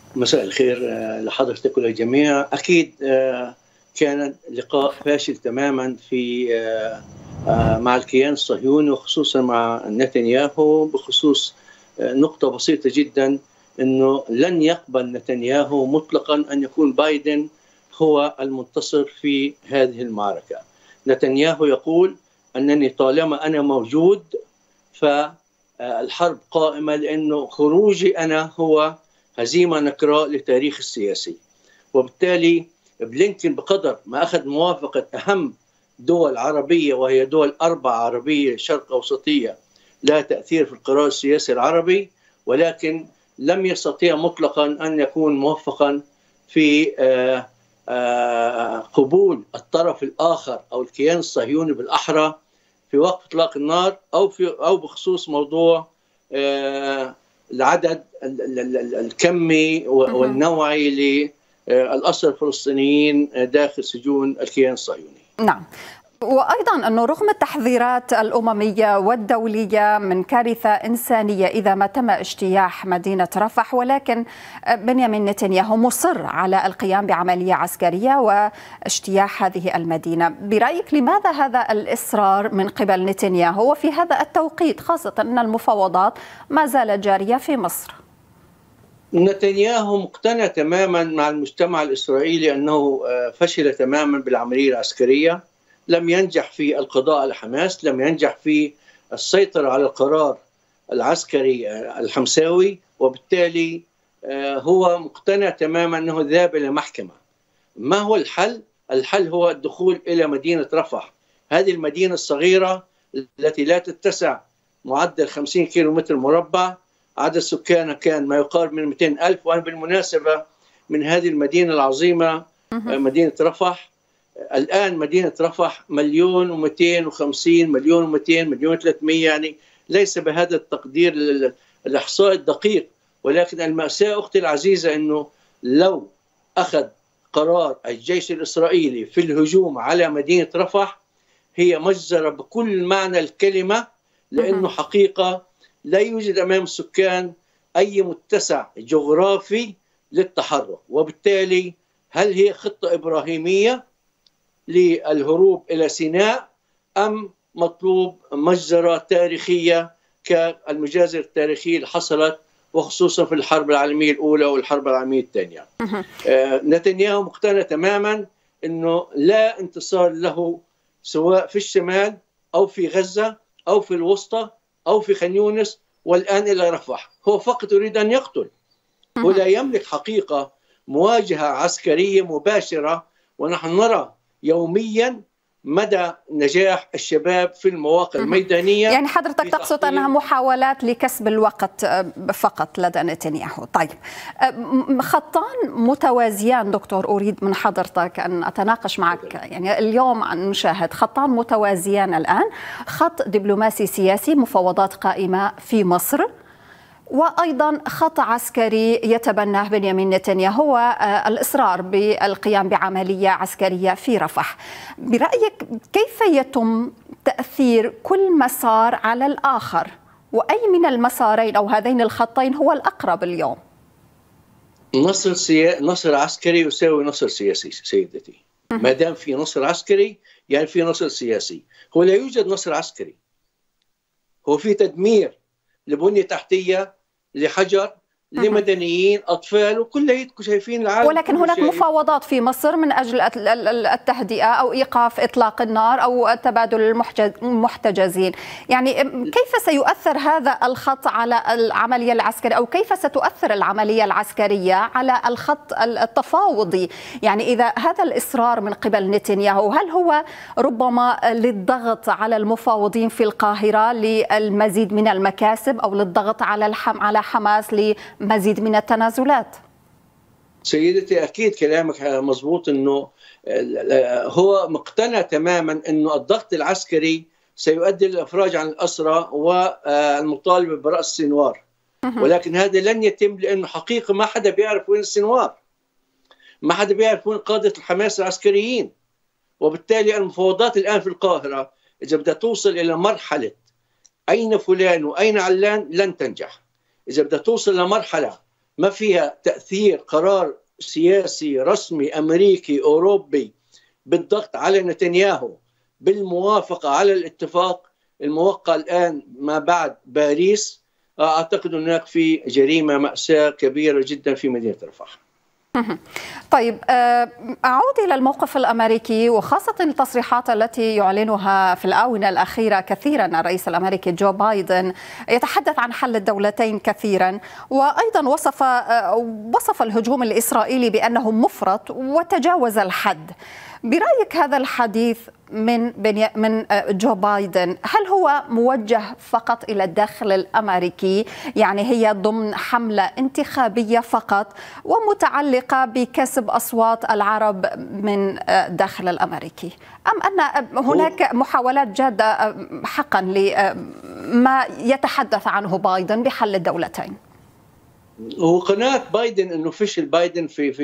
مساء الخير لحضرتك وللجميع. أكيد كان لقاء فاشل تماما في مع الكيان الصهيوني وخصوصا مع نتنياهو بخصوص نقطة بسيطة جدا، أنه لن يقبل نتنياهو مطلقا أن يكون بايدن هو المنتصر في هذه المعركة. نتنياهو يقول أنني طالما أنا موجود فالحرب قائمة، لأنه خروجي أنا هو هزيمة نكراء لتاريخ السياسي. وبالتالي بلينكن بقدر ما أخذ موافقة أهم دول عربية، وهي دول 4 عربية شرق أوسطية لها تأثير في القرار السياسي العربي، ولكن لم يستطيع مطلقا أن يكون موفقا في قبول الطرف الآخر أو الكيان الصهيوني بالأحرى في وقف إطلاق النار أو بخصوص موضوع العدد الكمي والنوعي للأسرى الفلسطينيين داخل سجون الكيان الصهيوني. نعم، وأيضا أنه رغم التحذيرات الأممية والدولية من كارثة إنسانية إذا ما تم اجتياح مدينة رفح، ولكن بنيامين نتنياهو مصر على القيام بعملية عسكرية واجتياح هذه المدينة. برأيك لماذا هذا الإصرار من قبل نتنياهو وفي هذا التوقيت، خاصة أن المفاوضات ما زالت جارية في مصر؟ نتنياهو مقتنع تماما مع المجتمع الإسرائيلي أنه فشل تماما بالعملية العسكرية، لم ينجح في القضاء على حماس، لم ينجح في السيطرة على القرار العسكري الحمساوي، وبالتالي هو مقتنع تماما أنه ذهب إلى محكمة. ما هو الحل؟ الحل هو الدخول إلى مدينة رفح، هذه المدينة الصغيرة التي لا تتسع معدل 50 كيلومتر مربع، عدد سكانها كان ما يقارب من 200,000. وأنا بالمناسبة من هذه المدينة العظيمة مدينة رفح، الآن مدينة رفح 1,250,000 1,200,000 1,300,000، يعني ليس بهذا التقدير الإحصاء الدقيق. ولكن المأساة أختي العزيزة أنه لو أخذ قرار الجيش الإسرائيلي في الهجوم على مدينة رفح، هي مجزرة بكل معنى الكلمة، لأنه حقيقة لا يوجد أمام السكان أي متسع جغرافي للتحرك. وبالتالي هل هي خطة إبراهيمية للهروب إلى سيناء، أم مطلوب مجزرة تاريخية كالمجازر التاريخية اللي حصلت وخصوصا في الحرب العالمية الأولى والحرب العالمية الثانية؟ نتنياهو مقتنع تماما أنه لا انتصار له سواء في الشمال أو في غزة أو في الوسطى أو في خان يونس والآن إلى رفح. هو فقط يريد أن يقتل، ولا يملك حقيقة مواجهة عسكرية مباشرة. ونحن نرى يوميا مدى نجاح الشباب في المواقع الميدانية. يعني حضرتك تقصد أنها محاولات لكسب الوقت فقط لدى نتنياهو. طيب، خطان متوازيان دكتور، أريد من حضرتك أن أتناقش معك. يعني اليوم نشاهد خطان متوازيان الآن، خط دبلوماسي سياسي، مفاوضات قائمة في مصر، وأيضا خط عسكري يتبناه بنيامين نتنياهو هو الإصرار بالقيام بعملية عسكرية في رفح. برأيك كيف يتم تأثير كل مسار على الآخر، وأي من المسارين أو هذين الخطين هو الأقرب اليوم؟ نصر عسكري يساوي نصر سياسي سيدتي. ما دام في نصر عسكري يعني في نصر سياسي. هو لا يوجد نصر عسكري، هو في تدمير لبنية تحتية، لحجر، لمدنيين، أطفال، وكلياتكم شايفين العالم. ولكن هناك مفاوضات في مصر من أجل التهدئة أو إيقاف إطلاق النار أو تبادل المحتجزين. يعني كيف سيؤثر هذا الخط على العملية العسكرية، أو كيف ستؤثر العملية العسكرية على الخط التفاوضي؟ يعني إذا هذا الإصرار من قبل نتنياهو، هل هو ربما للضغط على المفاوضين في القاهرة للمزيد من المكاسب، أو للضغط على حماس مزيد من التنازلات؟ سيدتي أكيد كلامك مضبوط، أنه هو مقتنع تماما أنه الضغط العسكري سيؤدي للإفراج عن الأسرى والمطالبة برأس السنوار، ولكن هذا لن يتم، لأنه حقيقة ما حدا بيعرف وين السنوار، ما حدا بيعرف وين قادة الحماس العسكريين. وبالتالي المفاوضات الآن في القاهرة إذا بدها توصل إلى مرحلة أين فلان وأين علان لن تنجح. إذا بدها توصل لمرحلة ما فيها تأثير قرار سياسي رسمي أمريكي أوروبي بالضغط على نتنياهو بالموافقة على الاتفاق الموقع الآن ما بعد باريس، أعتقد هناك في جريمة مأساة كبيرة جدا في مدينة رفح. طيب، أعود إلى الموقف الأمريكي وخاصة التصريحات التي يعلنها في الآونة الأخيرة كثيرا الرئيس الأمريكي جو بايدن، يتحدث عن حل الدولتين كثيرا، وأيضا وصف الهجوم الإسرائيلي بأنه مفرط وتجاوز الحد. برأيك هذا الحديث من جو بايدن هل هو موجه فقط إلى الداخل الأمريكي، يعني هي ضمن حملة انتخابية فقط ومتعلقة بكسب أصوات العرب من داخل الأمريكي، أم أن هناك محاولات جادة حقا لما يتحدث عنه بايدن بحل الدولتين؟ هو قناعة بايدن أنه فشل بايدن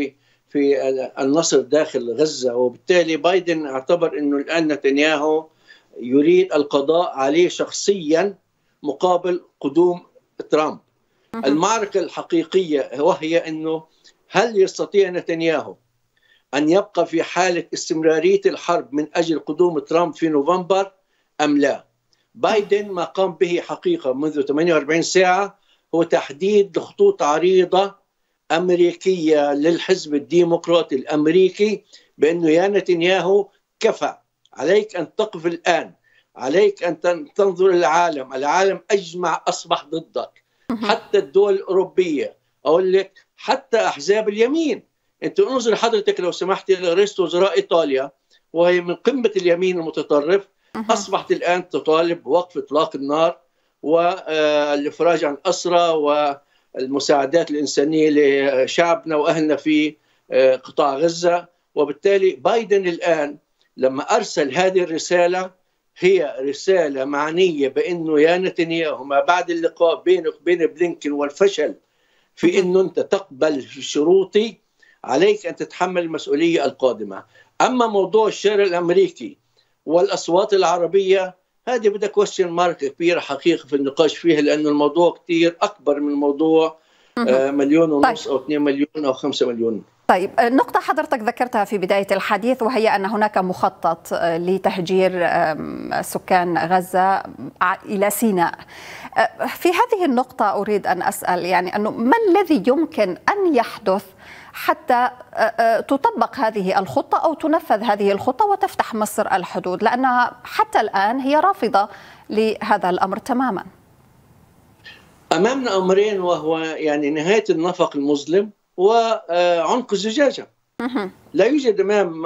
في النصر داخل غزة، وبالتالي بايدن اعتبر أنه الآن نتنياهو يريد القضاء عليه شخصيا مقابل قدوم ترامب. المعركة الحقيقية وهي أنه هل يستطيع نتنياهو أن يبقى في حالة استمرارية الحرب من أجل قدوم ترامب في نوفمبر أم لا؟ بايدن ما قام به حقيقة منذ 48 ساعة هو تحديد خطوط عريضة أمريكية للحزب الديمقراطي الأمريكي بأنه يا نتنياهو كفى، عليك أن تقف الآن، عليك أن تنظر العالم أجمع أصبح ضدك، حتى الدول الأوروبية، أقول لك حتى أحزاب اليمين. أنت انظر حضرتك لو سمحت إلى رئيس وزراء إيطاليا وهي من قمة اليمين المتطرف، أصبحت الآن تطالب بوقف إطلاق النار والإفراج عن أسرى والمساعدات الإنسانية لشعبنا وأهلنا في قطاع غزة. وبالتالي بايدن الآن لما أرسل هذه الرسالة هي رسالة معنية بأنه يا نتنياهو ما بعد اللقاء بينك وبين بلينكن والفشل في أنه أنت تقبل شروطي، عليك أن تتحمل المسؤولية القادمة. أما موضوع الشارع الأمريكي والأصوات العربية هذه بدها كويستشن مارك كبيرة حقيقة في النقاش فيها، لأنه الموضوع كتير أكبر من موضوع 1.5 مليون أو 2 مليون أو 5 مليون. طيب، نقطة حضرتك ذكرتها في بداية الحديث وهي أن هناك مخطط لتهجير سكان غزة إلى سيناء. في هذه النقطة أريد أن أسأل يعني أنه ما الذي يمكن أن يحدث حتى تطبق هذه الخطة أو تنفذ هذه الخطة وتفتح مصر الحدود، لأنها حتى الآن هي رافضة لهذا الأمر تماما. أمامنا أمرين، وهو يعني نهاية النفق المظلم وعنق الزجاجة. لا يوجد أمام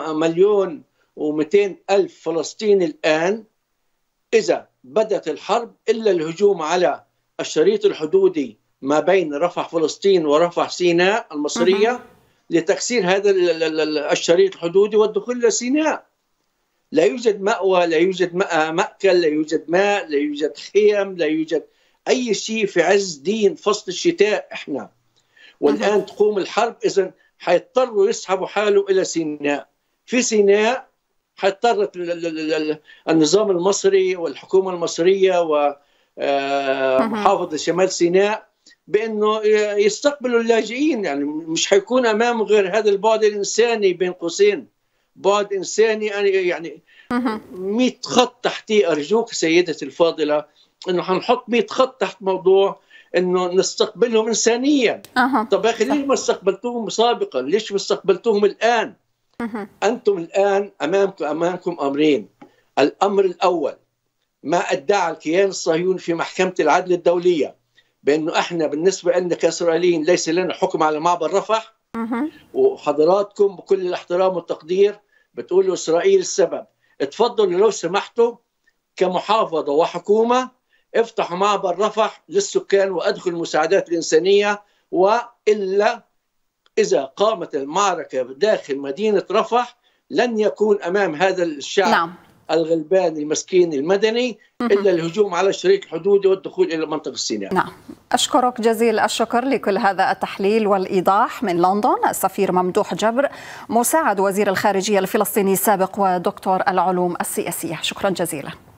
1,200,000 فلسطيني الآن إذا بدأت الحرب إلا الهجوم على الشريط الحدودي ما بين رفح فلسطين ورفح سيناء المصرية لتكسير هذا الشريط الحدودي والدخول إلى سيناء. لا يوجد مأوى، لا يوجد مأكل، لا يوجد ماء، لا يوجد خيم، لا يوجد أي شيء في عز دين فصل الشتاء إحنا. والآن تقوم الحرب، إذن حيضطروا يسحبوا حاله إلى سيناء. في سيناء حيضطر النظام المصري والحكومة المصرية ومحافظة شمال سيناء بأنه يستقبلوا اللاجئين. يعني مش حيكون أمامه غير هذا البعد الإنساني بين قوسين، بعد إنساني يعني 100 خط تحتيه. أرجوك سيدتي الفاضلة إنه حنحط 100 خط تحت موضوع إنه نستقبلهم إنسانيا. طب يا أخي ليش ما استقبلتوهم سابقا؟ ليش ما استقبلتوهم الآن؟ أنتم الآن أمامكم أمرين. الأمر الأول ما أدعى الكيان الصهيوني في محكمة العدل الدولية بأنه إحنا بالنسبة لنا كإسرائيليين ليس لنا حكم على معبر رفح، وحضراتكم بكل الاحترام والتقدير بتقولوا إسرائيل السبب. اتفضلوا لو سمحتوا كمحافظة وحكومة افتحوا معبر رفح للسكان وأدخلوا المساعدات الإنسانية، وإلا إذا قامت المعركة داخل مدينة رفح لن يكون أمام هذا الشعب الغلبان المسكين المدني إلا الهجوم على الشريط الحدودي والدخول إلى منطقة سيناء. نعم، أشكرك جزيل الشكر لكل هذا التحليل والإيضاح من لندن السفير ممدوح جبر مساعد وزير الخارجية الفلسطيني السابق ودكتور العلوم السياسية. شكرا جزيلا.